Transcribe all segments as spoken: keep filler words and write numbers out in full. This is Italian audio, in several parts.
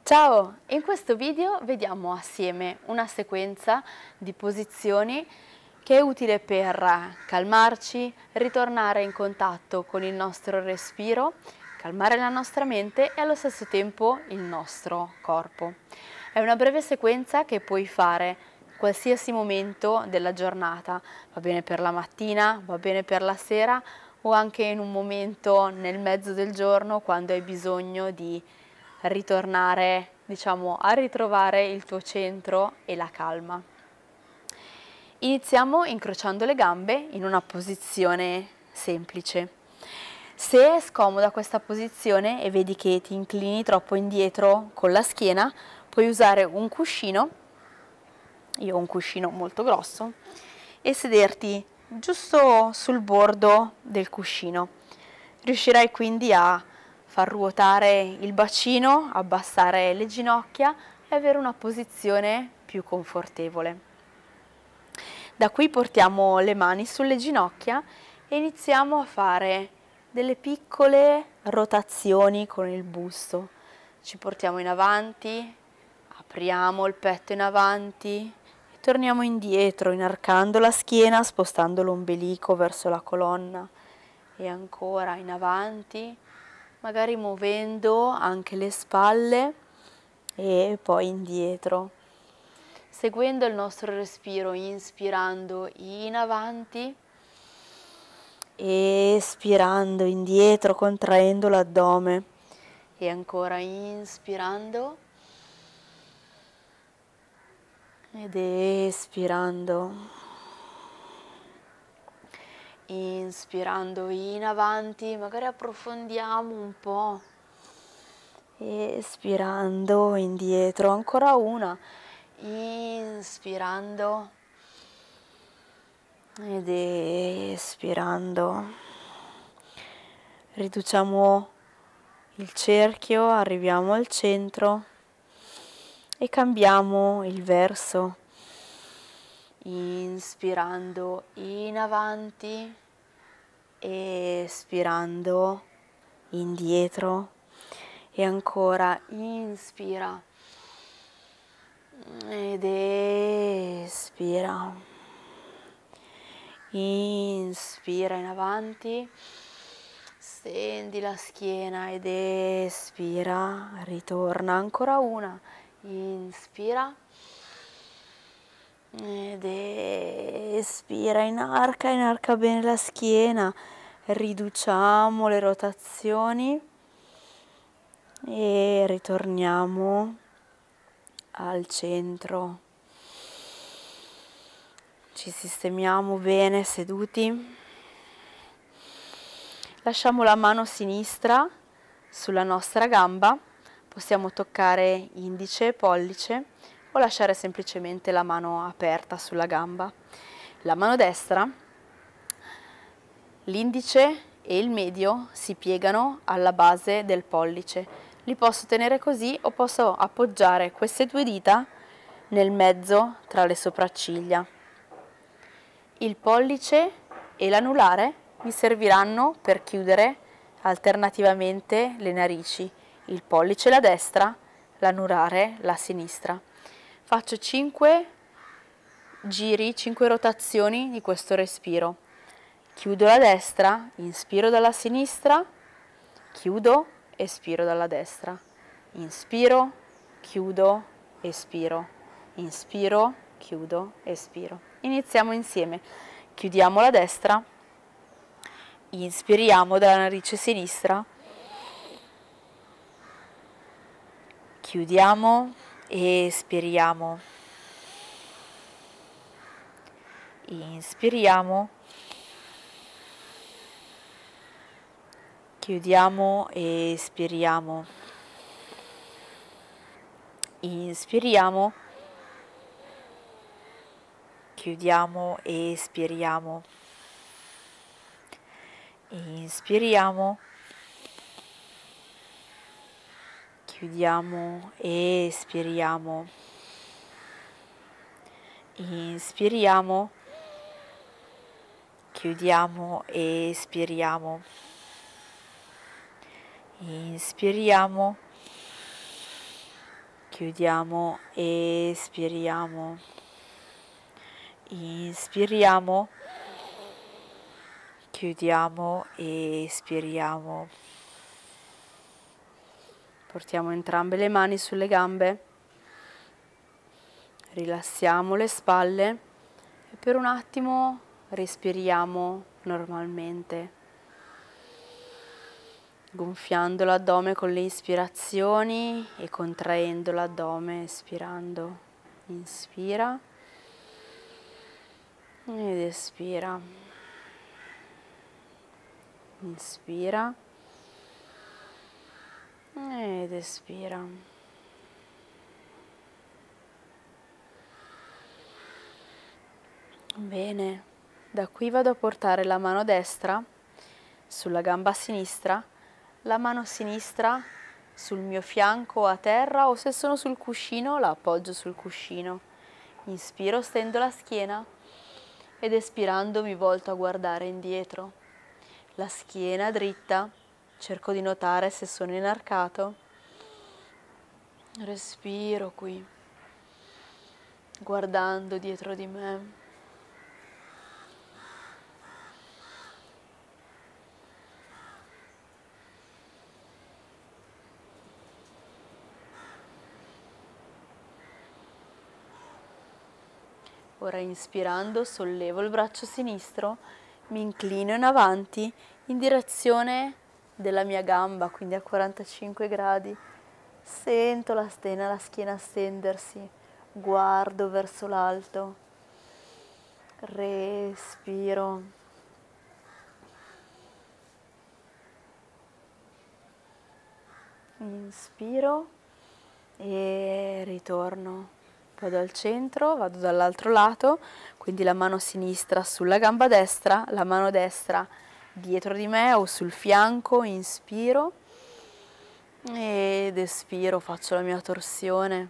Ciao! In questo video vediamo assieme una sequenza di posizioni che è utile per calmarci, ritornare in contatto con il nostro respiro, calmare la nostra mente e allo stesso tempo il nostro corpo. È una breve sequenza che puoi fare in qualsiasi momento della giornata, va bene per la mattina, va bene per la sera o anche in un momento nel mezzo del giorno quando hai bisogno di ritornare, diciamo, a ritrovare il tuo centro e la calma. Iniziamo incrociando le gambe in una posizione semplice. Se è scomoda questa posizione e vedi che ti inclini troppo indietro con la schiena, puoi usare un cuscino, io ho un cuscino molto grosso, e sederti giusto sul bordo del cuscino. Riuscirai quindi a far ruotare il bacino, abbassare le ginocchia e avere una posizione più confortevole. Da qui portiamo le mani sulle ginocchia e iniziamo a fare delle piccole rotazioni con il busto. Ci portiamo in avanti, apriamo il petto in avanti e torniamo indietro, inarcando la schiena, spostando l'ombelico verso la colonna e ancora in avanti, magari muovendo anche le spalle e poi indietro, seguendo il nostro respiro, inspirando in avanti, espirando indietro, contraendo l'addome e ancora inspirando ed espirando. Inspirando in avanti, magari approfondiamo un po', espirando indietro, ancora una, inspirando ed espirando. Riduciamo il cerchio, arriviamo al centro e cambiamo il verso. Inspirando in avanti, espirando indietro e ancora inspira ed espira, inspira in avanti, stendi la schiena ed espira, ritorna ancora una, inspira ed espira, inarca, inarca bene la schiena, riduciamo le rotazioni e ritorniamo al centro. Ci sistemiamo bene seduti. Lasciamo la mano sinistra sulla nostra gamba, possiamo toccare indice e pollice o lasciare semplicemente la mano aperta sulla gamba. La mano destra, l'indice e il medio si piegano alla base del pollice. Li posso tenere così o posso appoggiare queste due dita nel mezzo tra le sopracciglia. Il pollice e l'anulare mi serviranno per chiudere alternativamente le narici. Il pollice la destra, l'anulare la sinistra. Faccio cinque giri, cinque rotazioni di questo respiro. Chiudo la destra, inspiro dalla sinistra, chiudo, espiro dalla destra. Inspiro, chiudo, espiro. Inspiro, chiudo, espiro. Iniziamo insieme. Chiudiamo la destra, inspiriamo dalla narice sinistra, chiudiamo e espiriamo. Inspiriamo, chiudiamo e espiriamo. Inspiriamo, chiudiamo e espiriamo. Inspiriamo, chiudiamo e espiriamo. Inspiriamo, chiudiamo e espiriamo. Inspiriamo, chiudiamo, espiriamo, inspiriamo, chiudiamo, espiriamo. Portiamo entrambe le mani sulle gambe, rilassiamo le spalle e per un attimo respiriamo normalmente, gonfiando l'addome con le ispirazioni e contraendo l'addome espirando. Inspira ed espira. Inspira ed espira. Bene, da qui vado a portare la mano destra sulla gamba sinistra, la mano sinistra sul mio fianco a terra o se sono sul cuscino la appoggio sul cuscino. Inspiro, stendo la schiena ed espirando mi volto a guardare indietro. La schiena dritta, cerco di notare se sono inarcato. Respiro qui, guardando dietro di me. Ora inspirando sollevo il braccio sinistro, mi inclino in avanti in direzione della mia gamba, quindi a quarantacinque gradi. Sento la schiena, la schiena stendersi, guardo verso l'alto, respiro. Inspiro e ritorno. Vado al centro, vado dall'altro lato, quindi la mano sinistra sulla gamba destra, la mano destra dietro di me o sul fianco, inspiro ed espiro, faccio la mia torsione.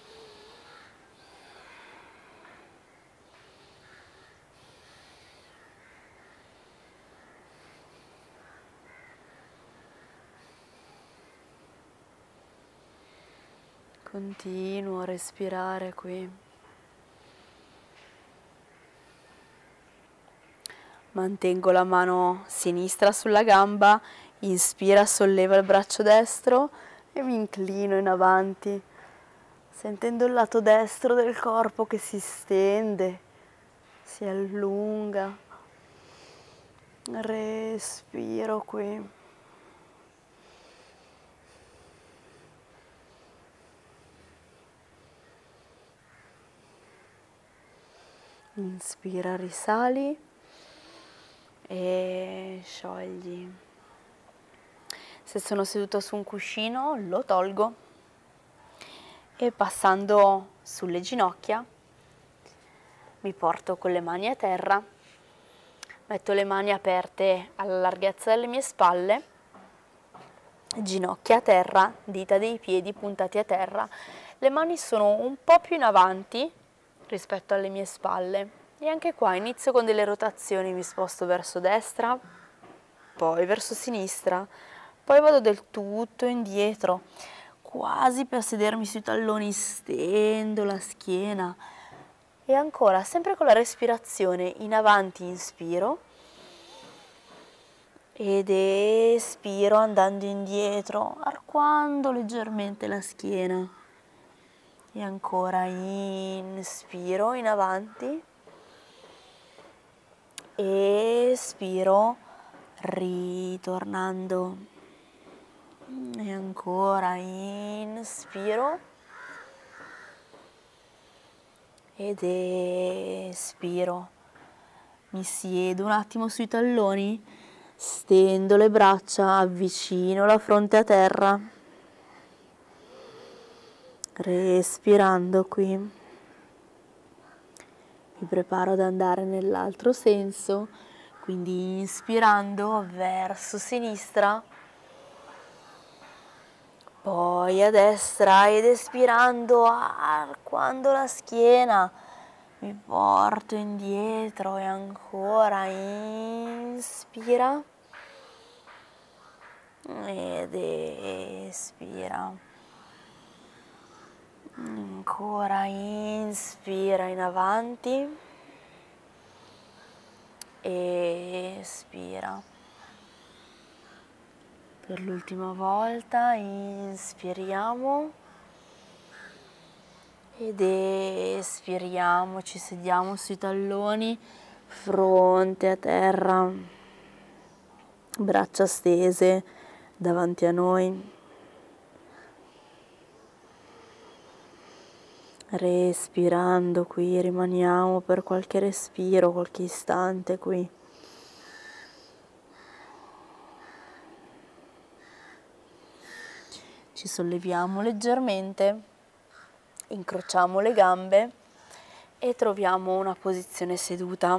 Continuo a respirare qui. Mantengo la mano sinistra sulla gamba, inspira, solleva il braccio destro e mi inclino in avanti, sentendo il lato destro del corpo che si stende, si allunga. Respiro qui. Inspira, risali e sciogli. Se sono seduto su un cuscino lo tolgo e passando sulle ginocchia mi porto con le mani a terra, metto le mani aperte alla larghezza delle mie spalle, ginocchia a terra, dita dei piedi puntati a terra, le mani sono un po' più in avanti rispetto alle mie spalle e anche qua inizio con delle rotazioni, mi sposto verso destra, poi verso sinistra, poi vado del tutto indietro, quasi per sedermi sui talloni, stendo la schiena e ancora sempre con la respirazione in avanti inspiro ed espiro andando indietro, arcuando leggermente la schiena. E ancora inspiro in avanti, espiro ritornando e ancora inspiro ed espiro. Mi siedo un attimo sui talloni, stendo le braccia, avvicino la fronte a terra. Respirando qui, mi preparo ad andare nell'altro senso, quindi inspirando verso sinistra, poi a destra ed espirando, arcuando la schiena, mi porto indietro e ancora inspira ed espira. Ancora inspira in avanti, espira. Per l'ultima volta inspiriamo ed espiriamo, ci sediamo sui talloni, fronte a terra, braccia stese davanti a noi. Respirando qui, rimaniamo per qualche respiro, qualche istante qui. Ci solleviamo leggermente, incrociamo le gambe e troviamo una posizione seduta.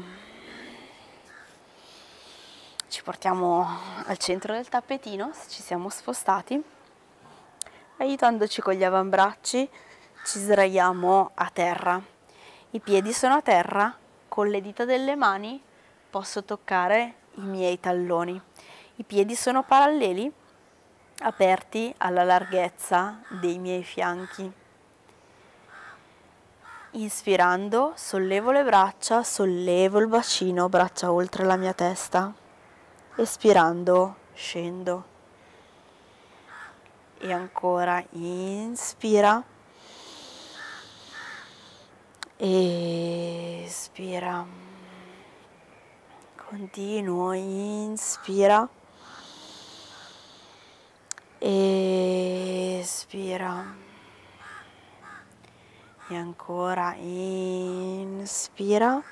Ci portiamo al centro del tappetino, se ci siamo spostati, aiutandoci con gli avambracci. Ci sdraiamo a terra, i piedi sono a terra, con le dita delle mani posso toccare i miei talloni. I piedi sono paralleli, aperti alla larghezza dei miei fianchi. Inspirando, sollevo le braccia, sollevo il bacino, braccia oltre la mia testa. Espirando, scendo. E ancora, inspira. Espira, continuo, inspira, espira e ancora inspira,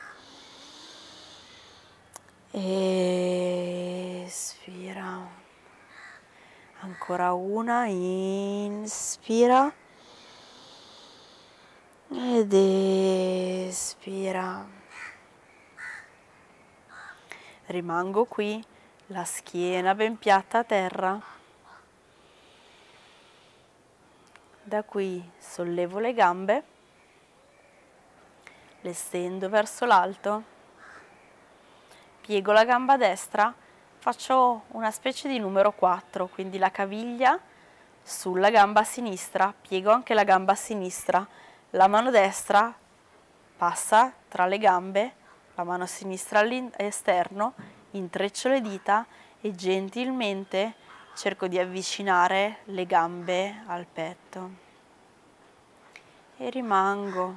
espira, ancora una, inspira ed espira. Rimango qui, la schiena ben piatta a terra. Da qui sollevo le gambe, le stendo verso l'alto, piego la gamba destra, faccio una specie di numero quattro, quindi la caviglia sulla gamba sinistra, piego anche la gamba sinistra, la mano destra passa tra le gambe, la mano sinistra all'esterno, intreccio le dita e gentilmente cerco di avvicinare le gambe al petto. E rimango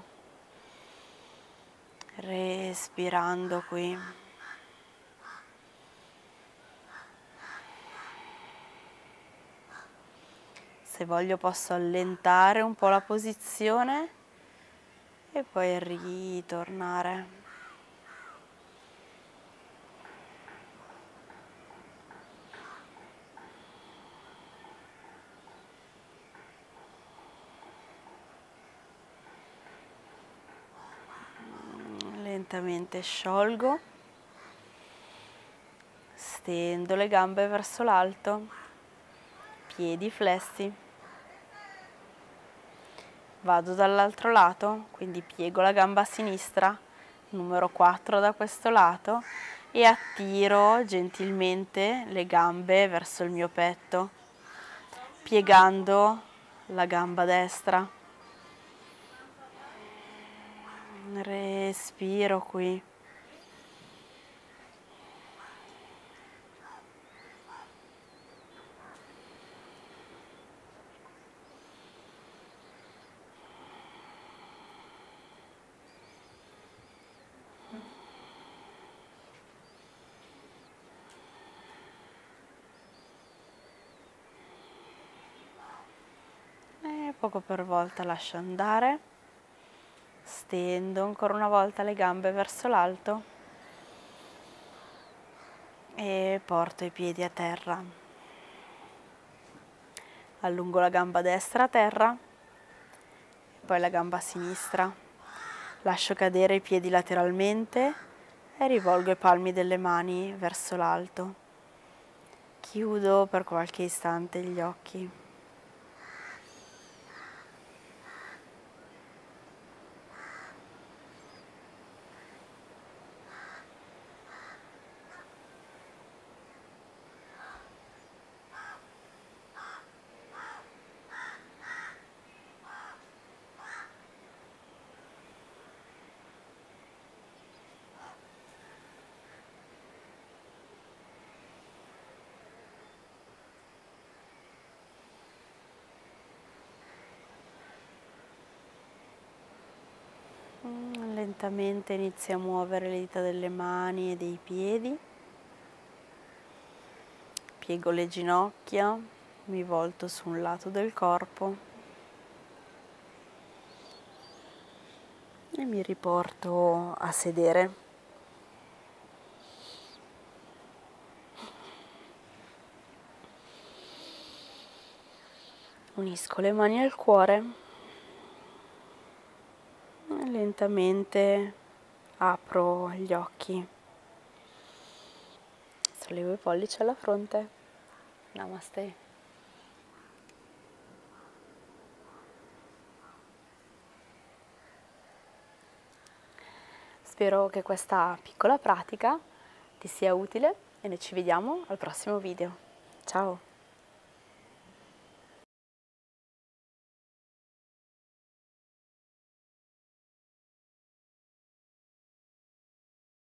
respirando qui. Se voglio posso allentare un po' la posizione e poi ritornare. Lentamente sciolgo, stendo le gambe verso l'alto, piedi flessi. Vado dall'altro lato, quindi piego la gamba sinistra, numero quattro da questo lato, e attiro gentilmente le gambe verso il mio petto, piegando la gamba destra. Respiro qui. E poco per volta lascio andare. Stendo ancora una volta le gambe verso l'alto e porto i piedi a terra. Allungo la gamba destra a terra, poi la gamba sinistra. Lascio cadere i piedi lateralmente e rivolgo i palmi delle mani verso l'alto. Chiudo per qualche istante gli occhi. lentamente inizio a muovere le dita delle mani e dei piedi, piego le ginocchia, mi volto su un lato del corpo e mi riporto a sedere. Unisco le mani al cuore e lentamente apro gli occhi. Sollevo i pollici alla fronte. Namaste. Spero che questa piccola pratica ti sia utile e noi ci vediamo al prossimo video. Ciao!